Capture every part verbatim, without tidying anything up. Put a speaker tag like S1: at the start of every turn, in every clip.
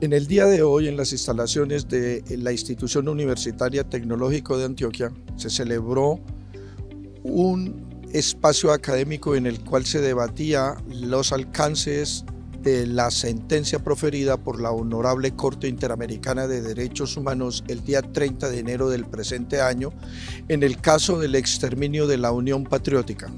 S1: En el día de hoy, en las instalaciones de la Institución Universitaria Tecnológico de Antioquia, se celebró un espacio académico en el cual se debatía los alcances de la sentencia proferida por la Honorable Corte Interamericana de Derechos Humanos el día treinta de enero del presente año en el caso del exterminio de la Unión Patriótica.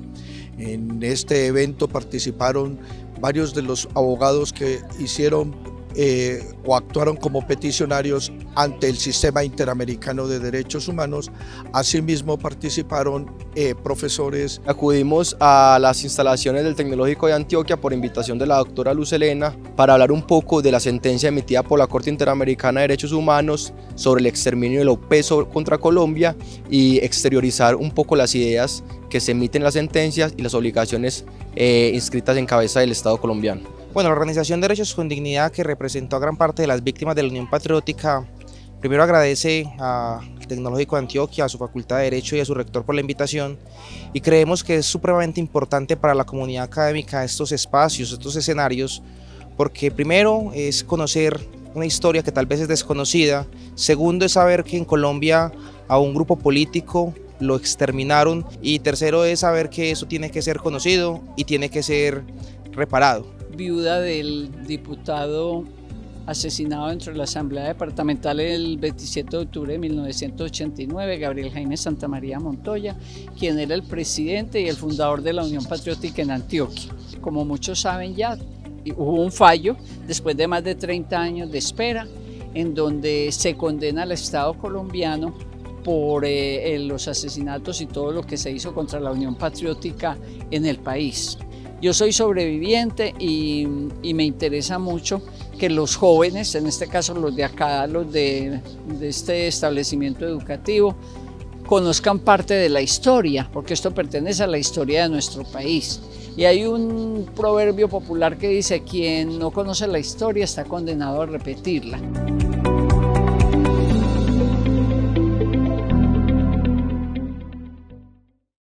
S1: En este evento participaron varios de los abogados que hicieron Eh, o actuaron como peticionarios ante el Sistema Interamericano de Derechos Humanos. Asimismo participaron eh, profesores.
S2: Acudimos a las instalaciones del Tecnológico de Antioquia por invitación de la doctora Luz Helena para hablar un poco de la sentencia emitida por la Corte Interamericana de Derechos Humanos sobre el exterminio de la U P E contra Colombia y exteriorizar un poco las ideas que se emiten en las sentencias y las obligaciones eh, inscritas en cabeza del Estado colombiano.
S3: Bueno, la Organización Derechos con Dignidad, que representó a gran parte de las víctimas de la Unión Patriótica, primero agradece al Tecnológico de Antioquia, a su Facultad de Derecho y a su rector por la invitación, y creemos que es supremamente importante para la comunidad académica estos espacios, estos escenarios, porque primero es conocer una historia que tal vez es desconocida, segundo es saber que en Colombia a un grupo político lo exterminaron, y tercero es saber que eso tiene que ser conocido y tiene que ser reparado.
S4: Viuda del diputado asesinado dentro de la Asamblea Departamental el veintisiete de octubre de mil novecientos ochenta y nueve, Gabriel Jaime Santamaría Montoya, quien era el presidente y el fundador de la Unión Patriótica en Antioquia. Como muchos saben ya, hubo un fallo después de más de treinta años de espera, en donde se condena al Estado colombiano por eh, los asesinatos y todo lo que se hizo contra la Unión Patriótica en el país. Yo soy sobreviviente y, y me interesa mucho que los jóvenes, en este caso los de acá, los de, de este establecimiento educativo, conozcan parte de la historia, porque esto pertenece a la historia de nuestro país. Y hay un proverbio popular que dice: quien no conoce la historia está condenado a repetirla.